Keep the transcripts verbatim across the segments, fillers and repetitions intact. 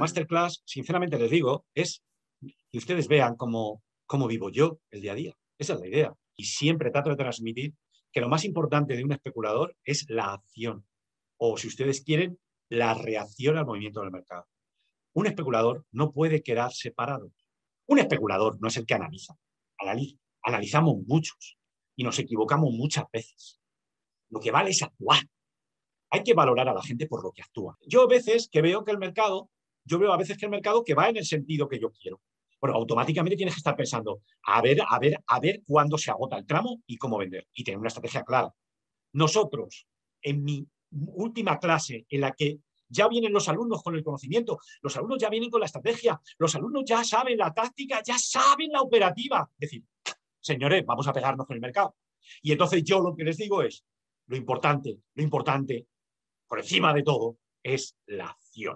masterclass, sinceramente les digo, es que ustedes vean cómo, cómo vivo yo el día a día. Esa es la idea. Y siempre trato de transmitir que lo más importante de un especulador es la acción. O, si ustedes quieren, la reacción al movimiento del mercado. Un especulador no puede quedar separado. Un especulador no es el que analiza. Analiz analizamos muchos y nos equivocamos muchas veces. Lo que vale es actuar. Hay que valorar a la gente por lo que actúa. Yo a veces que veo que el mercado, yo veo a veces que el mercado que va en el sentido que yo quiero. Bueno, automáticamente tienes que estar pensando, a ver, a ver, a ver cuándo se agota el tramo y cómo vender. Y tener una estrategia clara. Nosotros, en mi última clase, en la que ya vienen los alumnos con el conocimiento, los alumnos ya vienen con la estrategia, los alumnos ya saben la táctica, ya saben la operativa. Es decir, señores, vamos a pegarnos con el mercado. Y entonces yo lo que les digo es, lo importante, lo importante, por encima de todo, es la acción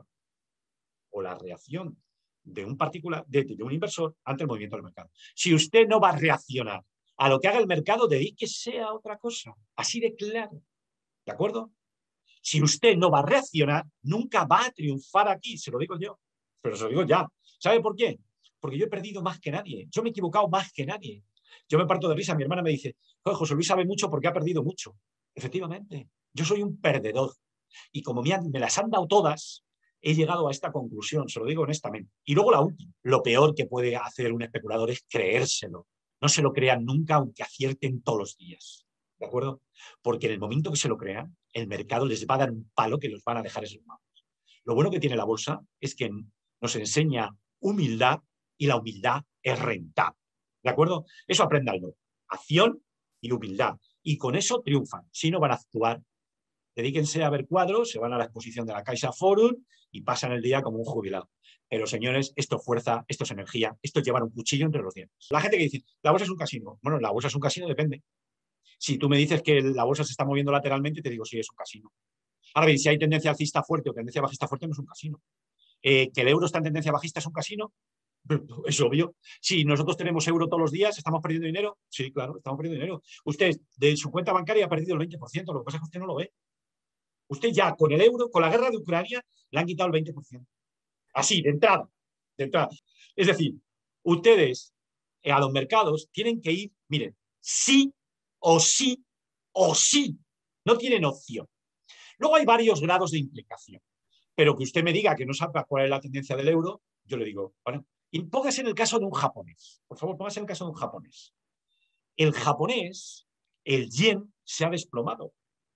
o la reacción de un particular, de, de un inversor ante el movimiento del mercado. Si usted no va a reaccionar a lo que haga el mercado, dedíquese a otra cosa. Así de claro. ¿De acuerdo? Si usted no va a reaccionar, nunca va a triunfar aquí, se lo digo yo. Pero se lo digo ya. ¿Sabe por qué? Porque yo he perdido más que nadie. Yo me he equivocado más que nadie. Yo me parto de risa. Mi hermana me dice, José Luis sabe mucho porque ha perdido mucho. Efectivamente, yo soy un perdedor. Y como me, han, me las han dado todas, he llegado a esta conclusión, se lo digo honestamente. Y luego la última. Lo peor que puede hacer un especulador es creérselo. No se lo crean nunca, aunque acierten todos los días. ¿De acuerdo? Porque en el momento que se lo crean, el mercado les va a dar un palo que los van a dejar en sus manos. Lo bueno que tiene la bolsa es que nos enseña humildad y la humildad es rentable. ¿De acuerdo? Eso apréndanlo. Acción y humildad. Y con eso triunfan. Si no, van a actuar. Dedíquense a ver cuadros, se van a la exposición de la Caixa Forum y pasan el día como un jubilado. Pero, señores, esto es fuerza, esto es energía, esto es llevar un cuchillo entre los dientes. La gente que dice, la bolsa es un casino. Bueno, la bolsa es un casino, depende. Si tú me dices que la bolsa se está moviendo lateralmente, te digo, sí, es un casino. Ahora bien, si hay tendencia alcista fuerte o tendencia bajista fuerte, no es un casino. Eh, ¿Que el euro está en tendencia bajista es un casino? Es obvio. Si nosotros tenemos euro todos los días, ¿estamos perdiendo dinero? Sí, claro, estamos perdiendo dinero. Usted, de su cuenta bancaria, ha perdido el veinte por ciento. Lo que pasa es que usted no lo ve. Usted ya con el euro, con la guerra de Ucrania, le han quitado el veinte por ciento. Así, de entrada. De entrada. Es decir, ustedes eh, a los mercados tienen que ir, miren, sí o sí o sí. No tienen opción. Luego hay varios grados de implicación. Pero que usted me diga que no sabe cuál es la tendencia del euro, yo le digo, bueno, y póngase en el caso de un japonés. Por favor, póngase en el caso de un japonés. El japonés, el yen, se ha desplomado.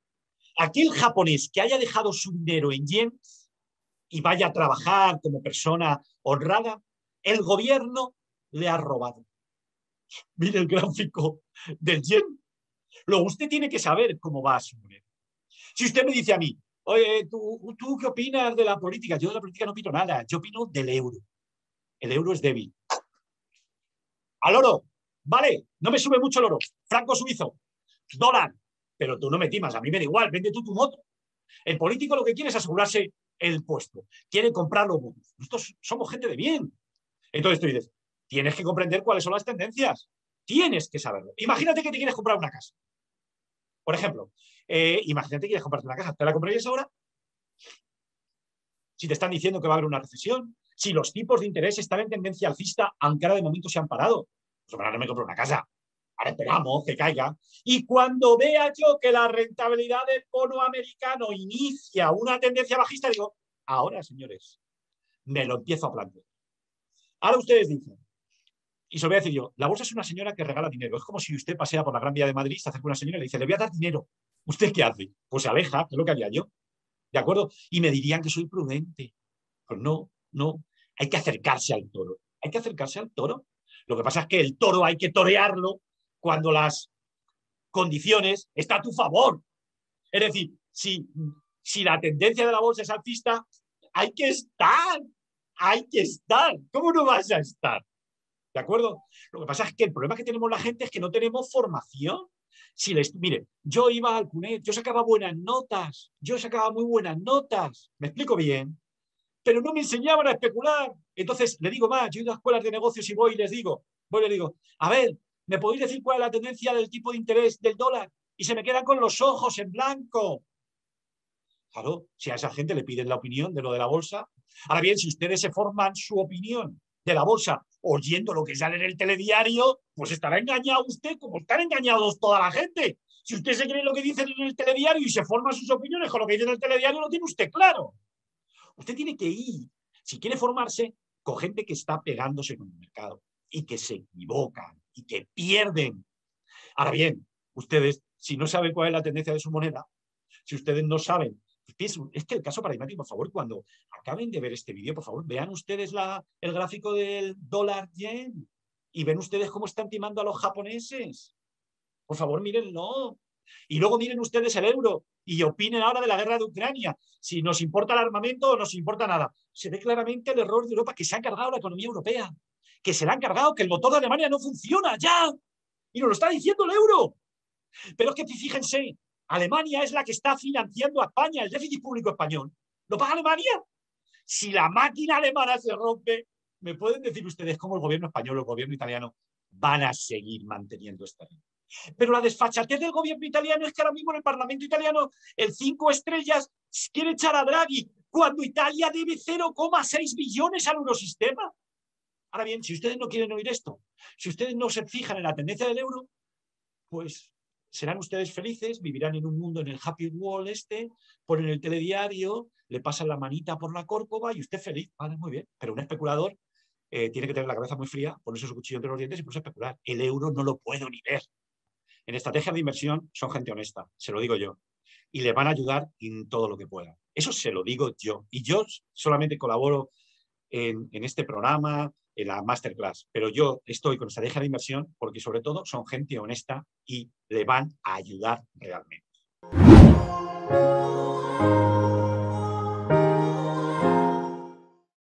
Aquel japonés que haya dejado su dinero en yen y vaya a trabajar como persona honrada, el gobierno le ha robado. Mire el gráfico del yen. Luego usted tiene que saber cómo va a su moneda. Si usted me dice a mí, oye, ¿tú, ¿tú qué opinas de la política? Yo de la política no opino nada, yo opino del euro. El euro es débil. Al oro, vale, no me sube mucho el oro. Franco suizo, dólar, pero tú no me timas, a mí me da igual, vende tú tu moto. El político lo que quiere es asegurarse el puesto, quiere comprar los votos. Nosotros somos gente de bien. Entonces tú dices, tienes que comprender cuáles son las tendencias, tienes que saberlo. Imagínate que te quieres comprar una casa. Por ejemplo, eh, imagínate que quieres comprarte una casa, ¿te la comprarías ahora? Si te están diciendo que va a haber una recesión, si los tipos de interés están en tendencia alcista, aunque ahora de momento se han parado, pues ahora no me compro una casa. Ahora esperamos que caiga. Y cuando vea yo que la rentabilidad del bono americano inicia una tendencia bajista, digo, ahora, señores, me lo empiezo a plantear. Ahora ustedes dicen, y se lo voy a decir yo, la bolsa es una señora que regala dinero. Es como si usted pasea por la Gran Vía de Madrid, se acerca una señora y le dice, le voy a dar dinero. ¿Usted qué hace? Pues se aleja, que es lo que haría yo. ¿De acuerdo? Y me dirían que soy prudente. Pues no, no. Hay que acercarse al toro. Hay que acercarse al toro. Lo que pasa es que el toro hay que torearlo cuando las condiciones están a tu favor. Es decir, si, si la tendencia de la bolsa es alcista, hay que estar. Hay que estar. ¿Cómo no vas a estar? ¿De acuerdo? Lo que pasa es que el problema que tenemos la gente es que no tenemos formación. Si les, mire, yo iba al CUNED, yo sacaba buenas notas, yo sacaba muy buenas notas, me explico bien, pero no me enseñaban a especular. Entonces, le digo más, yo he ido a escuelas de negocios y voy y les digo, voy y les digo, a ver, ¿me podéis decir cuál es la tendencia del tipo de interés del dólar? Y se me quedan con los ojos en blanco. Claro, si a esa gente le piden la opinión de lo de la bolsa. Ahora bien, si ustedes se forman su opinión de la bolsa oyendo lo que sale en el telediario, pues estará engañado usted como están engañados toda la gente. Si usted se cree lo que dicen en el telediario y se forma sus opiniones con lo que dice en el telediario, lo tiene usted claro. Usted tiene que ir, si quiere formarse, con gente que está pegándose con el mercado y que se equivocan y que pierden. Ahora bien, ustedes, si no saben cuál es la tendencia de su moneda, si ustedes no saben, es que el caso paradigmático, por favor, cuando acaben de ver este vídeo, por favor, vean ustedes la, el gráfico del dólar yen y ven ustedes cómo están timando a los japoneses. Por favor, mírenlo. Y luego miren ustedes el euro y opinen ahora de la guerra de Ucrania. Si nos importa el armamento o nos importa nada. Se ve claramente el error de Europa, que se ha cargado la economía europea, que se la han cargado, que el motor de Alemania no funciona ya. Y nos lo está diciendo el euro. Pero es que fíjense, Alemania es la que está financiando a España, el déficit público español. ¿Lo paga Alemania? Si la máquina alemana se rompe, ¿me pueden decir ustedes cómo el gobierno español o el gobierno italiano van a seguir manteniendo esta línea? Pero la desfachatez del gobierno italiano es que ahora mismo en el Parlamento italiano el cinco estrellas quiere echar a Draghi cuando Italia debe cero coma seis billones al eurosistema. Ahora bien, si ustedes no quieren oír esto, si ustedes no se fijan en la tendencia del euro, pues serán ustedes felices, vivirán en un mundo en el happy wall este, ponen el telediario, le pasan la manita por la córcova y usted feliz. Vale, muy bien. Pero un especulador eh, tiene que tener la cabeza muy fría, ponerse su cuchillo entre los dientes y ponerse a especular. El euro no lo puedo ni ver. En estrategias de inversión son gente honesta, se lo digo yo. Y le van a ayudar en todo lo que puedan. Eso se lo digo yo. Y yo solamente colaboro en, en este programa, en la masterclass. Pero yo estoy con estrategia de inversión porque sobre todo son gente honesta y le van a ayudar realmente.